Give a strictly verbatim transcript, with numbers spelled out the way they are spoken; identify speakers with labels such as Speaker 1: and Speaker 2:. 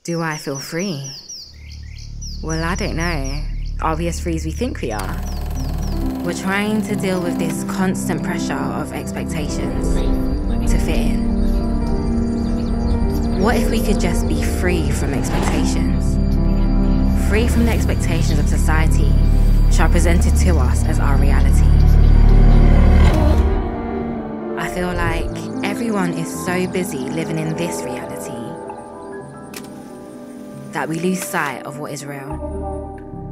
Speaker 1: Do I feel free? Well, I don't know. Are we as free as we think we are? We're trying to deal with this constant pressure of expectations to fit in. What if we could just be free from expectations? Free from the expectations of society, which are presented to us as our reality. I feel like everyone is so busy living in this reality that we lose sight of what is real.